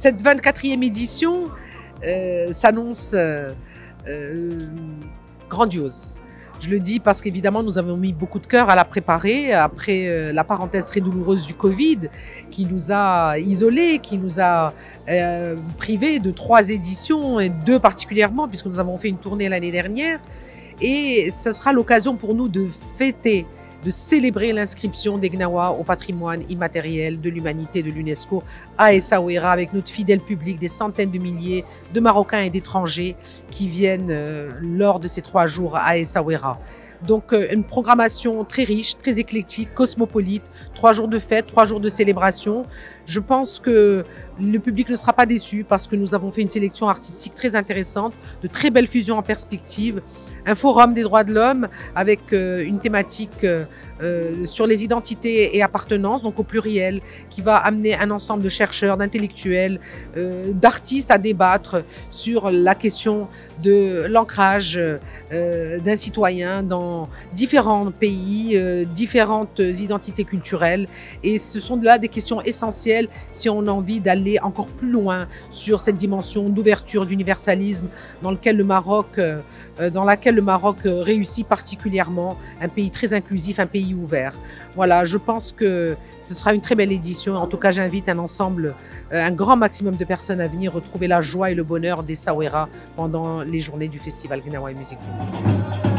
Cette 24e édition s'annonce grandiose. Je le dis parce qu'évidemment, nous avons mis beaucoup de cœur à la préparer après la parenthèse très douloureuse du Covid qui nous a isolés, qui nous a privés de 3 éditions et 2 particulièrement puisque nous avons fait une tournée l'année dernière. Et ce sera l'occasion pour nous de fêter, de célébrer l'inscription des Gnawa au patrimoine immatériel de l'humanité de l'UNESCO à Essaouira avec notre fidèle public, des centaines de milliers de Marocains et d'étrangers qui viennent lors de ces 3 jours à Essaouira. Donc une programmation très riche, très éclectique, cosmopolite, 3 jours de fête, 3 jours de célébration. Je pense que le public ne sera pas déçu parce que nous avons fait une sélection artistique très intéressante, de très belles fusions en perspective, un forum des droits de l'homme avec une thématique sur les identités et appartenances, donc au pluriel, qui va amener un ensemble de chercheurs, d'intellectuels, d'artistes à débattre sur la question de l'ancrage d'un citoyen dans différents pays, différentes identités culturelles. Et ce sont là des questions essentielles si on a envie d'aller encore plus loin sur cette dimension d'ouverture, d'universalisme dans laquelle le Maroc réussit particulièrement, un pays très inclusif, un pays ouvert. Voilà, je pense que ce sera une très belle édition. En tout cas, j'invite un grand maximum de personnes à venir retrouver la joie et le bonheur d'Essaouira pendant les journées du Festival Gnawa et Musique.